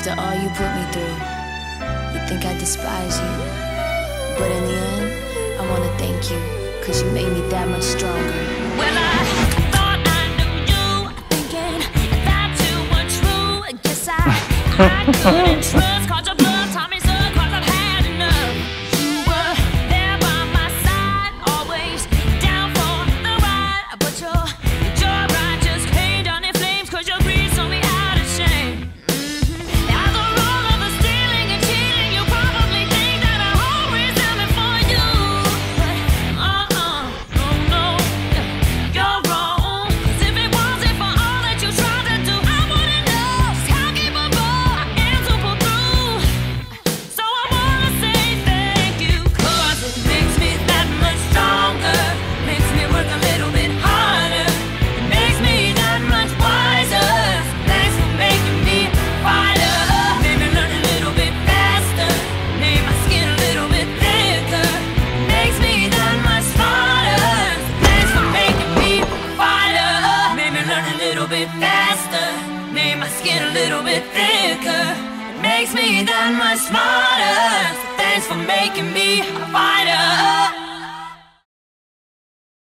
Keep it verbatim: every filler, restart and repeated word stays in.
After all you put me through, you think I despise you. But in the end, I wanna thank you, cause you made me that much stronger. Well, I thought I knew you, thinking that you were true. Guess I, I couldn't trust, cause your blood taught me so, cause I've had enough. You were there by my side, always down for the ride. But your, your ride just came down in flames, cause your greed sold me out of shame. Mm-hmm. After all of the stealing and cheating, you probably think that I always am it for you. But uh-uh, no, no, you're wrong. Cause if it wasn't for all that you tried to do, I wouldn't know just how capable I am to pull through. So I wanna say thank you, cause it makes me that much stronger. Makes me work a little bit harder. It makes me that much wiser. Thanks for making me a fighter. Made me learn a little bit faster. Made my skin a little bit thicker. Makes me that much smarter. Thanks for making me a fighter. Made me learn a little bit faster. Made my skin a little bit thicker. It makes me that much smarter. Thanks for making me a fighter.